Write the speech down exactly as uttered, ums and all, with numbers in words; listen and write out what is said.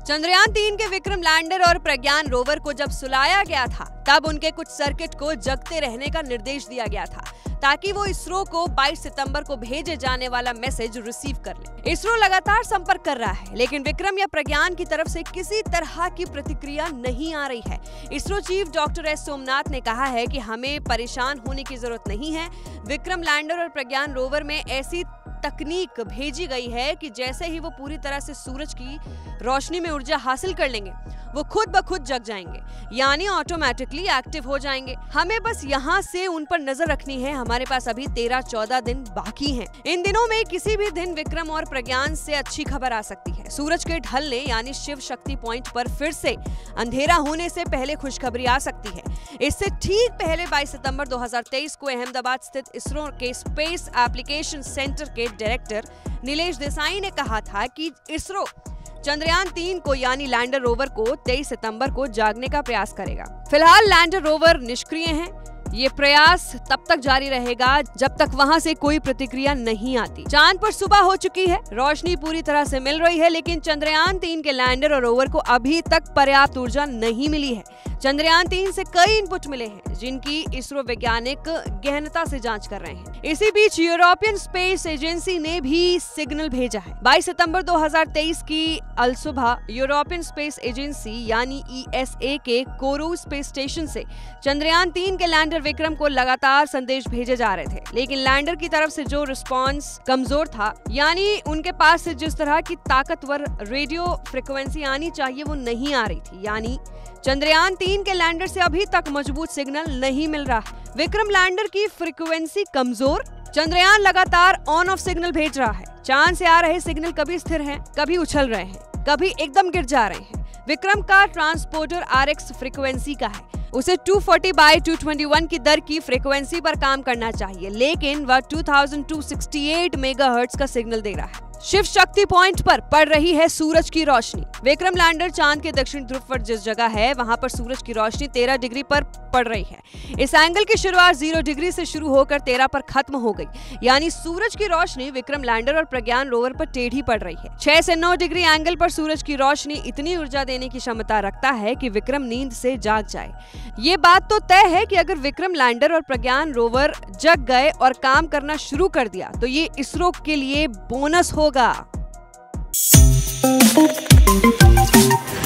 चंद्रयान तीन के विक्रम लैंडर और प्रज्ञान रोवर को जब सुलाया गया था तब उनके कुछ सर्किट को जगते रहने का निर्देश दिया गया था ताकि वो इसरो को बाईस सितंबर को भेजे जाने वाला मैसेज रिसीव कर ले। इसरो लगातार संपर्क कर रहा है लेकिन विक्रम या प्रज्ञान की तरफ से किसी तरह की प्रतिक्रिया नहीं आ रही है। इसरो चीफ डॉक्टर एस सोमनाथ ने कहा है कि हमें परेशान होने की जरूरत नहीं है। विक्रम लैंडर और प्रज्ञान रोवर में ऐसी तकनीक भेजी गई है कि जैसे ही वो पूरी तरह से सूरज की रोशनी में ऊर्जा हासिल कर लेंगे वो खुद ब खुद जग जाएंगे, यानी ऑटोमेटिकली एक्टिव हो जाएंगे। हमें बस यहाँ से उन पर नजर रखनी है। हमारे पास अभी तेरह चौदह दिन बाकी हैं। इन दिनों में किसी भी दिन विक्रम और प्रज्ञान से अच्छी खबर आ सकती है। सूरज के ढलने यानी शिव शक्ति पॉइंट पर फिर से अंधेरा होने से पहले खुशखबरी आ सकती है। इससे ठीक पहले बाईस सितंबर दो हजार तेईस को अहमदाबाद स्थित इसरो के स्पेस एप्लीकेशन सेंटर के डायरेक्टर नीलेश देसाई ने कहा था कि इसरो चंद्रयान तीन को यानी लैंडर रोवर को तेईस सितंबर को जागने का प्रयास करेगा। फिलहाल लैंडर रोवर निष्क्रिय है। ये प्रयास तब तक जारी रहेगा जब तक वहां से कोई प्रतिक्रिया नहीं आती। चांद पर सुबह हो चुकी है, रोशनी पूरी तरह से मिल रही है, लेकिन चंद्रयान तीन के लैंडर और रोवर को अभी तक पर्याप्त ऊर्जा नहीं मिली है। चंद्रयान तीन से कई इनपुट मिले हैं जिनकी इसरो वैज्ञानिक गहनता से जांच कर रहे हैं। इसी बीच यूरोपियन स्पेस एजेंसी ने भी सिग्नल भेजा है। बाईस सितंबर दो हजार तेईस की अलसुबह यूरोपियन स्पेस एजेंसी यानी ई एस ए के कोरू स्पेस स्टेशन से चंद्रयान तीन के लैंडर विक्रम को लगातार संदेश भेजे जा रहे थे, लेकिन लैंडर की तरफ से जो रिस्पांस कमजोर था, यानी उनके पास से जिस तरह की ताकतवर रेडियो फ्रीक्वेंसी आनी चाहिए वो नहीं आ रही थी। यानी चंद्रयान तीन के लैंडर से अभी तक मजबूत सिग्नल नहीं मिल रहा। विक्रम लैंडर की फ्रीक्वेंसी कमजोर, चंद्रयान लगातार ऑन ऑफ सिग्नल भेज रहा है। चांद से आ रहे सिग्नल कभी स्थिर हैं, कभी उछल रहे हैं, कभी एकदम गिर जा रहे हैं। विक्रम का ट्रांसपोर्टर आर एक्स फ्रीक्वेंसी का है, उसे दो सौ चालीस बाई दो सौ इक्कीस की दर की फ्रीक्वेंसी पर काम करना चाहिए, लेकिन वह दो हज़ार दो सौ अड़सठ मेगाहर्ट्ज का सिग्नल दे रहा है। शिव शक्ति पॉइंट पर पड़ रही है सूरज की रोशनी। विक्रम लैंडर चांद के दक्षिण ध्रुव पर जिस जगह है वहां पर सूरज की रोशनी तेरह डिग्री पर पड़ रही है। इस एंगल की शुरुआत जीरो डिग्री से शुरू होकर तेरह पर खत्म हो गई, यानी सूरज की रोशनी विक्रम लैंडर और प्रज्ञान रोवर पर टेढ़ी पड़ रही है। छह से नौ डिग्री एंगल पर सूरज की रोशनी इतनी ऊर्जा देने की क्षमता रखता है कि विक्रम नींद से जाग जाए। ये बात तो तय है कि अगर विक्रम लैंडर और प्रज्ञान रोवर जग गए और काम करना शुरू कर दिया तो ये इसरो के लिए बोनस होगा।